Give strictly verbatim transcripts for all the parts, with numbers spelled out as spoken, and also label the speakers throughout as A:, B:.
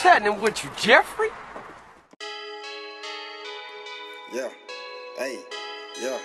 A: happening with you, Jeffrey?
B: Yeah. Hey. Yeah.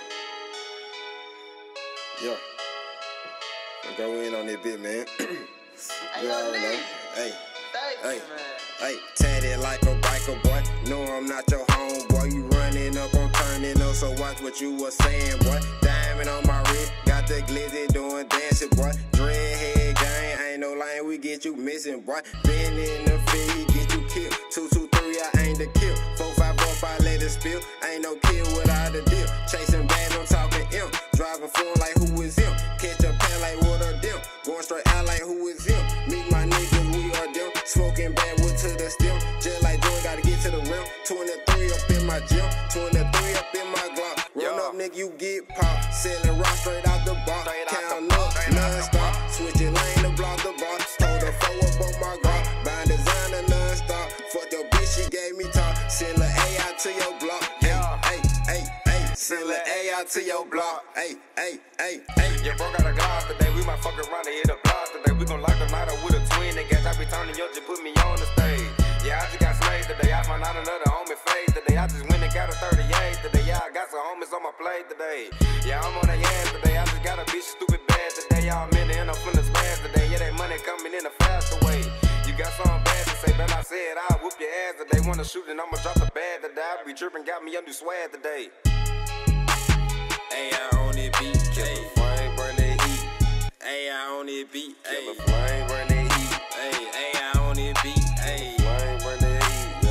B: Yeah. I'll go in on that bit, man. You already know. Hey. Hey. Hey. Tatted like a biker boy. No, I'm not your homeboy. You running up, I'm turning up. So watch what you were saying, boy. Diamond on my wrist. Got the glizzy doing dancing, boy. Dreadhead gang. Ain't no line, we get you missing, boy. Been in the field, get you killed. Two, two, three, I ain't the kill. Four, five, four, five, let it spill. Ain't no kill without a deal. Chasing bad, I'm talking imp. Driving full like who is him. Catch a pan like what a dim. Going straight out like who is him. Meet my niggas, we are them. Smoking bad wood to the stem. Just like Joy, gotta get to the rim. twenty-three up in my gym. twenty-three up in my Glock. Run up, nigga, you get popped. Selling rock straight out the box. Count up, non-stop. Switching lane to block the box. Told her four up on my Glock. Buying designer non-stop. Fuck your bitch, she gave me top. Send a A out to your block. Hey, hey, hey. Send a A out to your block. Hey, hey, hey, hey.
C: Yeah, bro got a glass today. We might fuck around and hit a block today. We gon' lock the night up with a twin. They gas, I be turning up, just put me on the stage. Yeah, I just got slayed today. I found out another homie fade today. I just went and got a thirty-eight today. Yeah, I got some homies on my plate today. Yeah, I'm on their ass today. I just got a bitch stupid bad today. Y'all minute and I'm finna smash today. Yeah, that money coming in a faster way. You got something bad to say, man. I said I'll whoop your ass today. Wanna shoot and I'ma drop the bad today. I be tripping, got me a new swag today.
B: Hey, I on it beat. Kill the flame, burn that heat. Hey, I on it beat.
C: Kill the flame, burn that heat.
B: Hey, hey, I on it beat. Hey,
C: flame, burn that heat.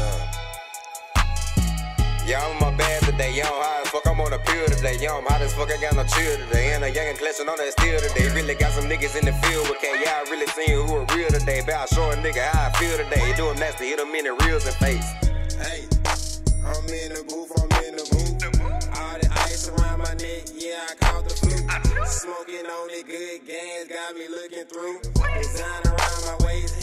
C: Yeah. Yeah, I'm on my bad today. Yeah, I'm high as fuck. I'm on a pill today. Yeah, I'm hot as fuck. I got no chill today. And a youngin' clutching on that steel today. Really got some niggas in the field with K. Yeah, I really seen who are real today. But I'll show a nigga how I feel today. Do him nasty, hit him in the reels and face.
B: Hey, I'm in the booth, I'm in the booth. All the ice around my neck, yeah, I caught the flu. Smoking on the good games, got me looking through. Design around my waist.